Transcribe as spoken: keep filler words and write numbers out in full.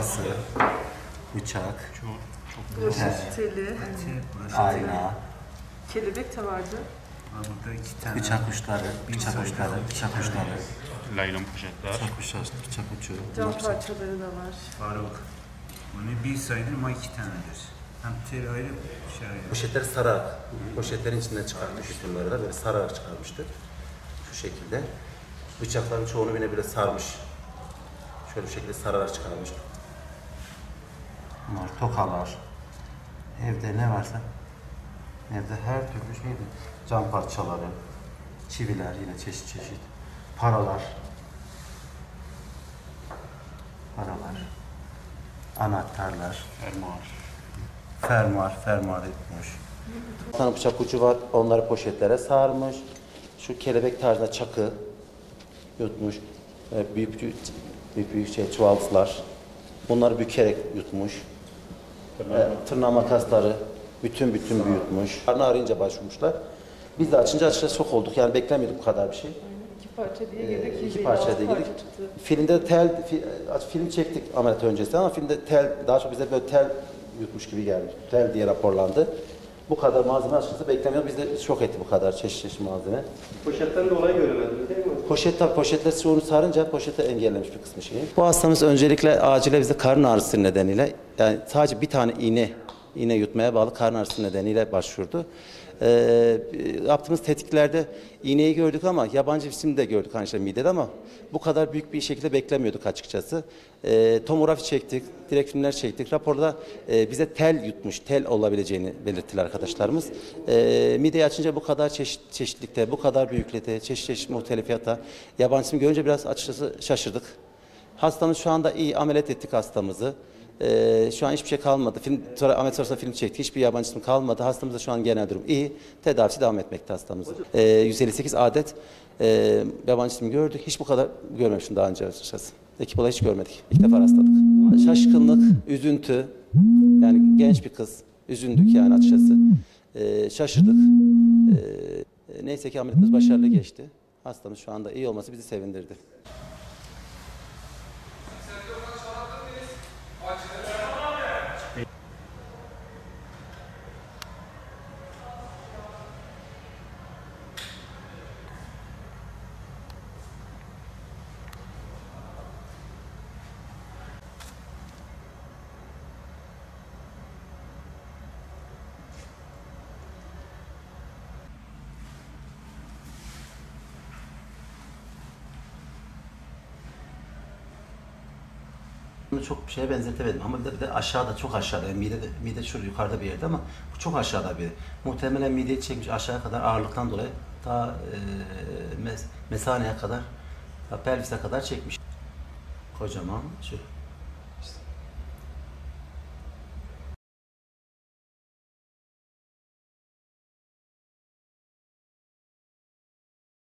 makası, bıçak, Bulaşık He. teli, ayna, kelebek de vardı. Burada iki tane. bıçak uçları, bıçak uçları, bıçak uçları, Laylon poşetler. bıçak uçları, bıçak uçu. Cam bıçak- parçaları da var. Faruk. Bunu bir sayılır ama iki tanedir. Hem tel ayrı, şey ayrı. Poşetleri sararak, poşetlerin içinden çıkartmış bütünleri da böyle sararak çıkarmıştır. Şu şekilde. Bıçakların çoğunu yine böyle sarmış. Şöyle bir şekilde sararak çıkarmış. Bunlar tokalar. Evde ne varsa, evde her türlü şeydi. Cam parçaları, çiviler yine çeşit çeşit. Paralar. Paralar. Anahtarlar. Fermuar. Fermuar, fermuar etmiş. Bir tane bıçak ucu var, onları poşetlere sarmış. Şu kelebek tarzında çakı yutmuş. Ee, büyük büyük, büyük, büyük şey, çuvaltılar. Bunları bükerek yutmuş. Ee, tırnağı makasları bütün bütün büyütmüş. Karnı ağrıyınca başvurmuşlar. Biz de açınca açıkçası şok olduk. Yani beklemiyorduk bu kadar bir şey. İki parça diye girdik. Ee, iki yüz parça elli altı diye girdik. parça çıktı. Filmde tel, fi- film çektik ameliyat öncesi ama filmde tel, daha çok bize böyle tel yutmuş gibi gelmiş. Tel diye raporlandı. Bu kadar malzeme açıkçası beklemiyorduk. Biz de şok etti bu kadar çeşit çeşit malzeme. Poşetten dolayı göremediniz değil mi? Poşet tabii poşetler çoğunu sarınca poşete engellemiş bir kısmı şeyi. Bu hastamız öncelikle acile bize karın ağrısı nedeniyle yani sadece bir tane iğne iğne yutmaya bağlı karın ağrısı nedeniyle başvurdu. Ee, yaptığımız tetkiklerde iğneyi gördük ama yabancı cisim de gördük hani işte midede ama bu kadar büyük bir şekilde beklemiyorduk açıkçası. Ee, tomografi çektik, direkt filmler çektik. Raporda e, bize tel yutmuş, tel olabileceğini belirttiler arkadaşlarımız. Ee, mideyi açınca bu kadar çeşit, çeşitlikte, bu kadar büyüklükte, çeşit çeşit muhtelifiyata yabancı cisim görünce biraz açıkçası şaşırdık. Hastamız şu anda iyi, ameliyat ettik hastamızı. Ee, şu an hiçbir şey kalmadı. Film, sonra ameliyat sonrasında film çektik. Hiçbir yabancı cisim kalmadı. Hastamızda şu an genel durum iyi. Tedavisi devam etmekte hastamız. Ee, yüz elli sekiz adet e, yabancı cisim gördük. Hiç bu kadar görmemiştim daha önce açıkçası. Ekip olarak hiç görmedik. İlk defa rastladık. Şaşkınlık, üzüntü. Yani genç bir kız. Üzüldük yani açıkçası. Ee, şaşırdık. Ee, neyse ki ameliyatımız başarılı geçti. Hastamız şu anda iyi olması bizi sevindirdi. Bunu çok bir şeye benzetemedim ama bir de, bir de aşağıda çok aşağıda yani mide de, mide şurada yukarıda bir yerde ama bu çok aşağıda bir. Muhtemelen mideyi çekmiş aşağıya kadar ağırlıktan dolayı ta e, mes, mesaneye kadar ta pelvise kadar çekmiş. Kocaman şu.